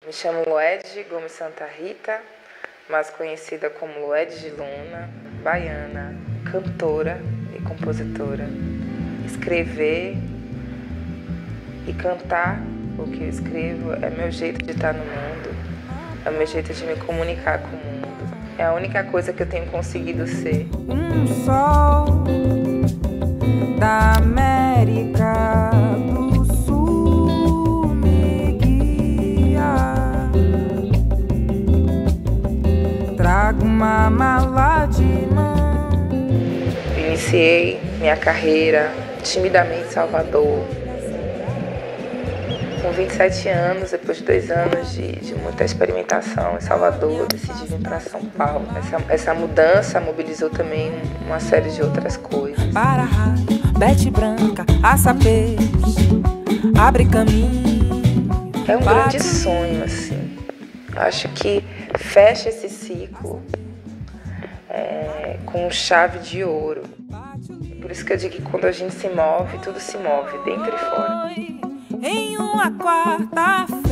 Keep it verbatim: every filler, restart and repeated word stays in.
Me chamo Luede Gomes Santa Rita, mais conhecida como Luede de Luna, baiana, cantora e compositora. Escrever e cantar o que eu escrevo é meu jeito de estar no mundo, é meu jeito de me comunicar com o mundo. É a única coisa que eu tenho conseguido ser. Um sol da América do Sul me guia. Trago uma mala de mão. Iniciei minha carreira timidamente em Salvador. Com vinte e sete anos, depois de dois anos de, de muita experimentação em Salvador, eu decidi vir para São Paulo. Essa, essa mudança mobilizou também uma série de outras coisas. Para raio, bete branca, aça peixe, abre caminho. É um grande sonho, assim. Acho que fecha esse ciclo é, com chave de ouro. Por isso que eu digo que quando a gente se move, tudo se move, dentro e fora. Em uma quarta-feira